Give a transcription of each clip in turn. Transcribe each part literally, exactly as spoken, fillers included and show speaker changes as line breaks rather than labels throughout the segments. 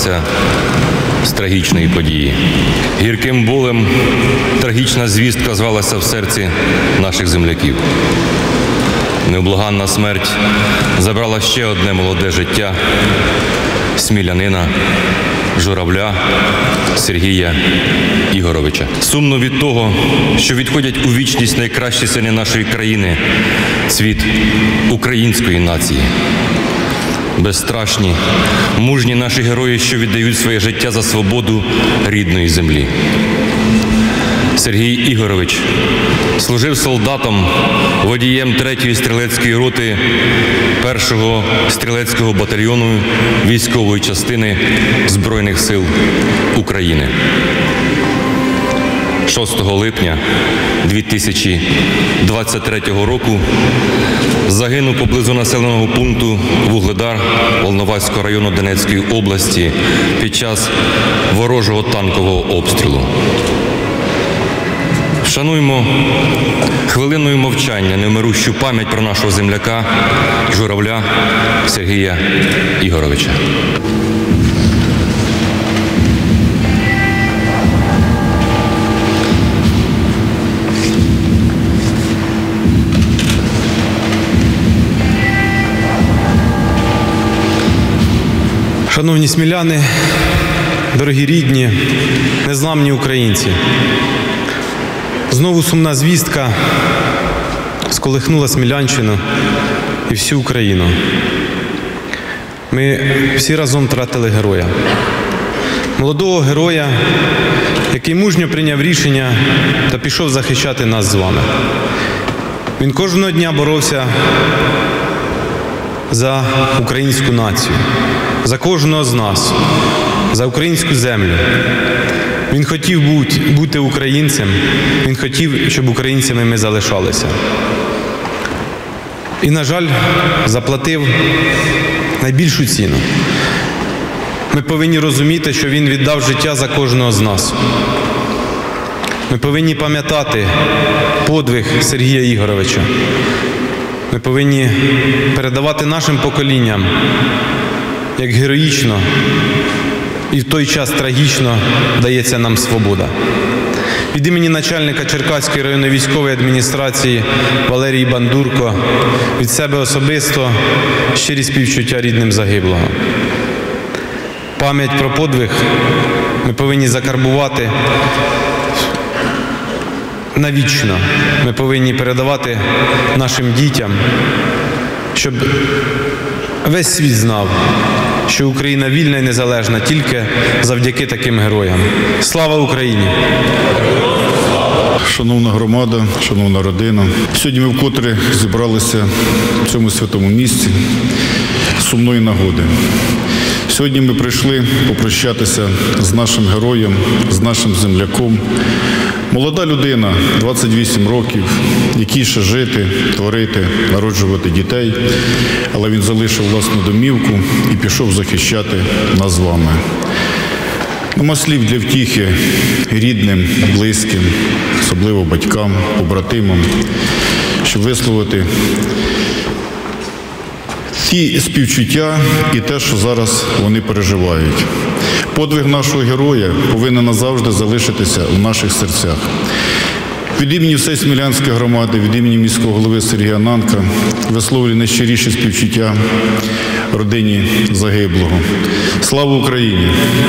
зірвалася з трагічної події. Гірким болем трагічна звістка звалася в серці наших земляків. Невблаганна смерть забрала ще одне молоде життя смілянина, журавля Сергія Ігоровича. Сумно від того, що відходять у вічність найкращі сини нашої країни, цвіт української нації. Безстрашні, мужні наші герої, що віддають своє життя за свободу рідної землі. Сергій Ігорович служив солдатом, водієм третьої стрілецької роти першого стрілецького батальйону військової частини Збройних сил України. шостого липня дві тисячі двадцять третього року загинув поблизу населеного пункту Вугледар Волноваського району Донецької області під час ворожого танкового обстрілу. Вшануймо хвилиною мовчання невмирущу пам'ять про нашого земляка, журавля Сергія Ігоровича.
Шановні сміляни, дорогі рідні, незламні українці, знову сумна звістка сколихнула Смілянщину і всю Україну. Ми всі разом втратили героя. Молодого героя, який мужньо прийняв рішення та пішов захищати нас з вами. Він кожного дня боровся за українську націю, за кожного з нас, за українську землю. Він хотів бути, бути українцем, він хотів, щоб українцями ми залишалися. І, на жаль, заплатив найбільшу ціну. Ми повинні розуміти, що він віддав життя за кожного з нас. Ми повинні пам'ятати подвиг Сергія Ігоровича. Ми повинні передавати нашим поколінням, як героїчно і в той час трагічно дається нам свобода. Від імені начальника Черкаської районної військової адміністрації Валерії Бандурко, від себе особисто щирі співчуття рідним загиблого. Пам'ять про подвиг ми повинні закарбувати навічно. Ми повинні передавати нашим дітям, щоб весь світ знав, що Україна вільна і незалежна тільки завдяки таким героям. Слава Україні!
Шановна громада, шановна родина, сьогодні ми вкотре зібралися в цьому святому місці з сумної нагоди. Сьогодні ми прийшли попрощатися з нашим героєм, з нашим земляком. Молода людина, двадцять вісім років, якій ще жити, творити, народжувати дітей, але він залишив власну домівку і пішов захищати нас з вами. Нема слів для втіхи рідним, близьким, особливо батькам, побратимам, щоб висловити ті співчуття і те, що зараз вони переживають. Подвиг нашого героя повинен назавжди залишитися в наших серцях. Від імені всієї Смілянської громади, від імені міського голови Сергія Нанка висловлюю найщиріші співчуття родині загиблого. Слава Україні!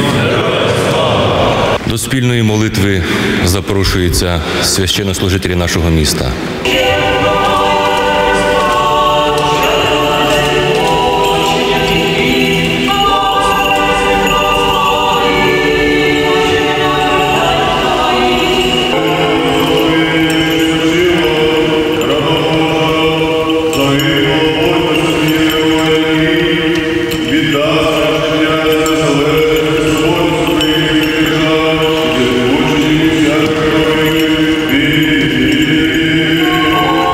До спільної молитви запрошуються священнослужителі нашого міста.
Thank you.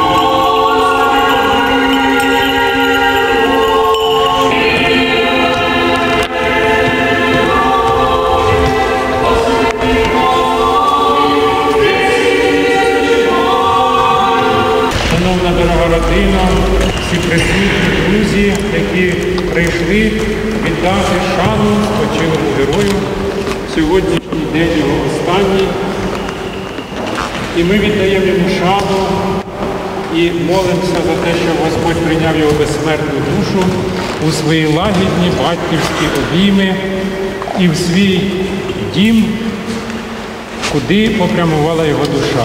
сьогоднішній день його останній. І ми віддаємо йому шану і молимося за те, щоб Господь прийняв його безсмертну душу у свої лагідні батьківські обійми і в свій дім, куди попрямувала його душа.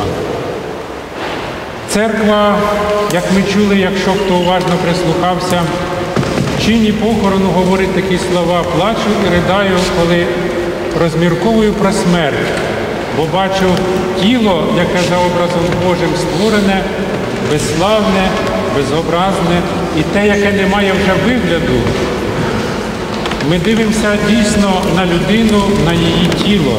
Церква, як ми чули, якщо хто уважно прислухався, в чині похорону говорить такі слова: «Плачу і ридаю, коли розмірковую про смерть, бо бачу тіло, яке за образом Божим створене, безславне, безобразне і те, яке не має вже вигляду». Ми дивимося дійсно на людину, на її тіло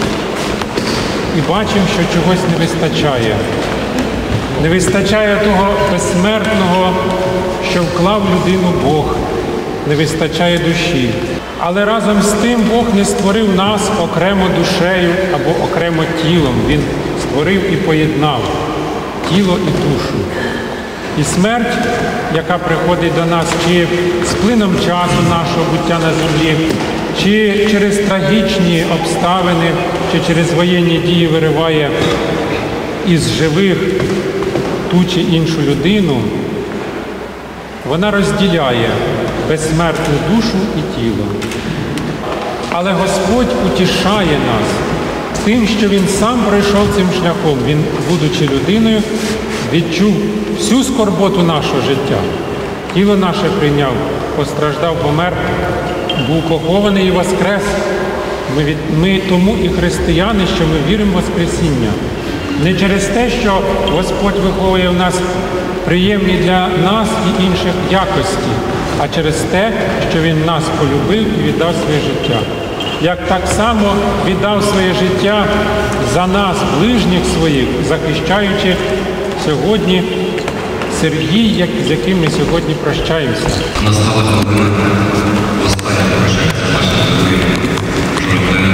і бачимо, що чогось не вистачає. Не вистачає того безсмертного, що вклав в людину Бог. Не вистачає душі. Але разом з тим Бог не створив нас окремо душею або окремо тілом. Він створив і поєднав тіло і душу. І смерть, яка приходить до нас чи з плином часу нашого буття на землі, чи через трагічні обставини, чи через воєнні дії вириває із живих ту чи іншу людину, вона розділяє безсмертну душу і тіло. Але Господь утішає нас тим, що Він сам пройшов цим шляхом. Він, будучи людиною, відчув всю скорботу нашого життя. Тіло наше прийняв, постраждав, помер, був похований і воскрес. Ми, від... ми тому і християни, що ми віримо в Воскресіння. Не через те, що Господь виховує в нас приємні для нас і інших якості, а через те, що Він нас полюбив і віддав своє життя. Як так само віддав своє життя за нас, ближніх своїх, захищаючи сьогодні Сергій, з яким ми сьогодні прощаємося.
Настала хвилина останнього прощання з нашим дорогим журналістом.